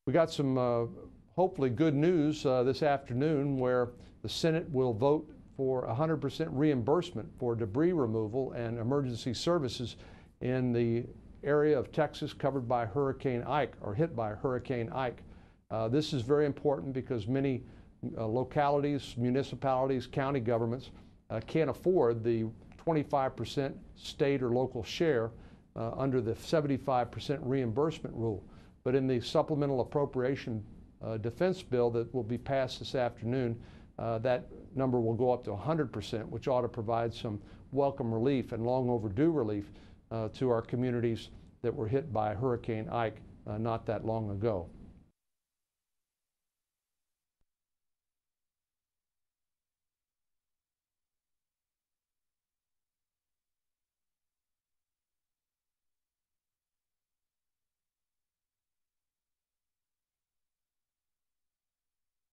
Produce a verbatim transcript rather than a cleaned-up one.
We got some uh, hopefully good news uh, this afternoon, where the Senate will vote for one hundred percent reimbursement for debris removal and emergency services in the area of Texas covered by Hurricane Ike, or hit by Hurricane Ike. Uh, this is very important because many uh, localities, municipalities, county governments uh, can't afford the twenty-five percent state or local share uh, under the seventy-five percent reimbursement rule. But in the supplemental appropriation uh, defense bill that will be passed this afternoon, uh, that number will go up to one hundred percent, which ought to provide some welcome relief and long overdue relief uh, to our communities that were hit by Hurricane Ike uh, not that long ago.